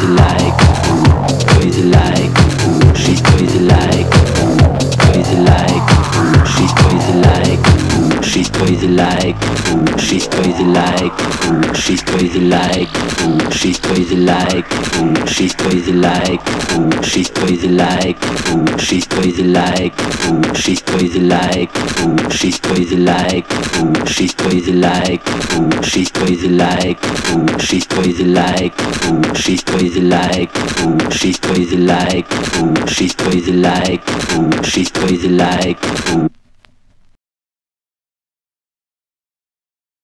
crazy like crazy like she's crazy like crazy like she's crazy like she's crazy like she's crazy like she's crazy like she's crazy like she's crazy like she's crazy like she's crazy like she's crazy like she's crazy like she's crazy like she's crazy like she's crazy like she's crazy like she's crazy like she's crazy like she's crazy like